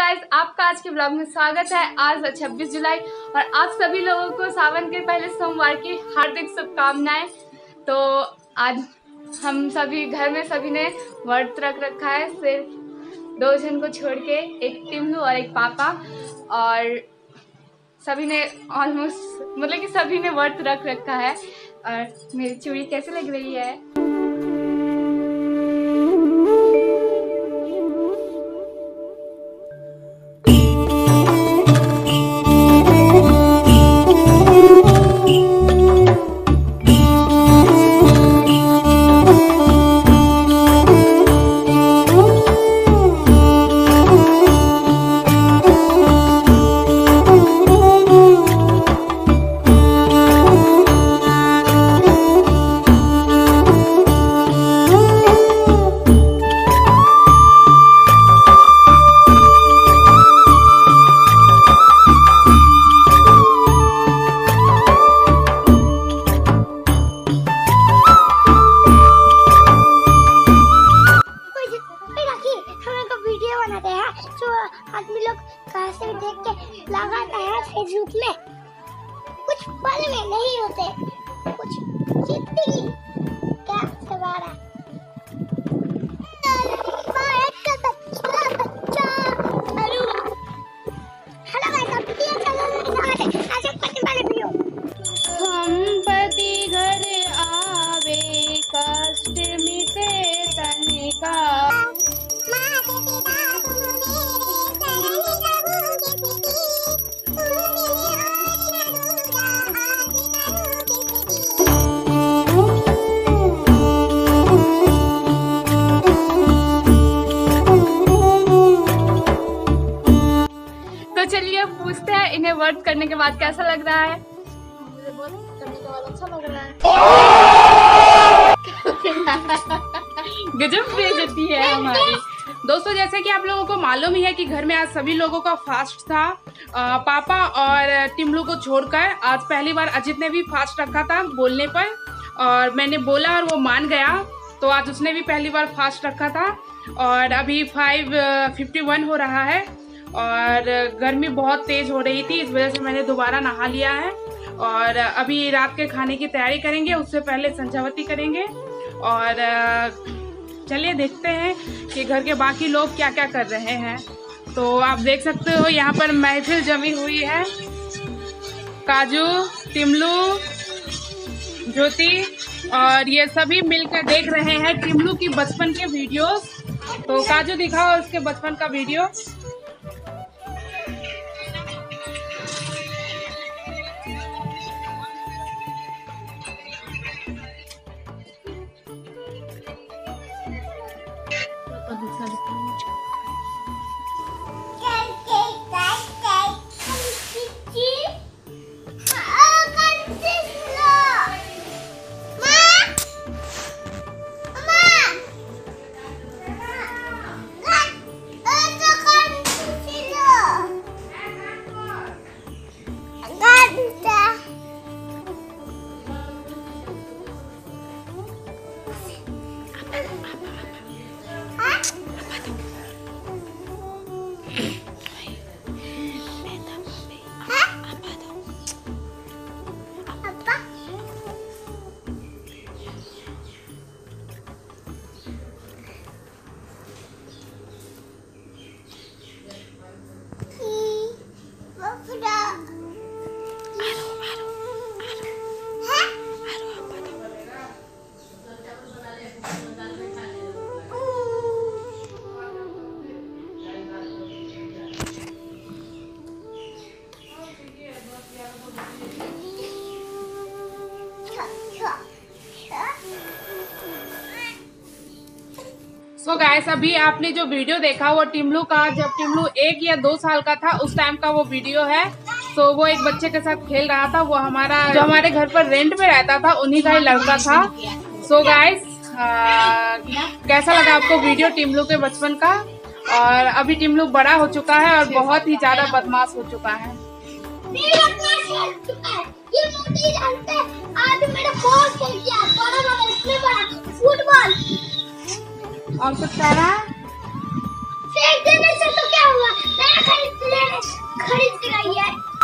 Guys, आपका आज के ब्लॉग में स्वागत है। आज 26 जुलाई और आप सभी लोगों को सावन के पहले सोमवार की हार्दिक शुभकामनाएं। तो आज हम सभी घर में सभी ने व्रत रख रखा है, सिर्फ 2 जन को छोड़ के, एक टिम्लू और एक पापा। और सभी ने ऑलमोस्ट मतलब कि सभी ने व्रत रख रखा है। और मेरी चूड़ी कैसे लग रही है? आदमी लोग कहाँ से देख के लगाता है फेसबुक में, कुछ पल में नहीं होते, कुछ जिंदगी क्या सवारा। हम पति घर आवे कष्ट मिटे तन का। तो चलिए पूछते हैं इन्हें व्रत करने के बाद कैसा लग रहा है। मुझे व्रत करने के बाद अच्छा लग रहा है। गजब बेइज्जती है हमारी। दोस्तों, जैसे कि आप लोगों को मालूम ही है कि घर में आज सभी लोगों का फास्ट था। पापा और टिम्लू को छोड़कर आज पहली बार अजित ने भी फास्ट रखा था बोलने पर, और मैंने बोला और वो मान गया, तो आज उसने भी पहली बार फास्ट रखा था। और अभी 5:51 हो रहा है और गर्मी बहुत तेज हो रही थी, इस वजह से मैंने दोबारा नहा लिया है। और अभी रात के खाने की तैयारी करेंगे, उससे पहले संध्यावती करेंगे। और चलिए देखते हैं कि घर के बाकी लोग क्या क्या कर रहे हैं। तो आप देख सकते हो यहाँ पर महफिल जमी हुई है। काजू, टिम्लू, ज्योति और ये सभी मिलकर देख रहे हैं टिम्लू की बचपन के वीडियोस। तो काजू दिखाओ उसके बचपन का वीडियो। सो गाइस, अभी आपने जो वीडियो देखा वो टिम्लू का, जब टिम्लू 1 या 2 साल का था उस टाइम का वो वीडियो है। सो वो एक बच्चे के साथ खेल रहा था। वो हमारा जो हमारे घर पर रेंट पे रहता था उन्हीं का ही लड़का था। सो गाइस, कैसा लगा आपको वीडियो टिम्लू के बचपन का? और अभी टिम्लू बड़ा हो चुका है और बहुत ही ज्यादा बदमाश हो चुका है। और कुछ कह रहा है? फेंक देने से तो क्या हुआ? रही है।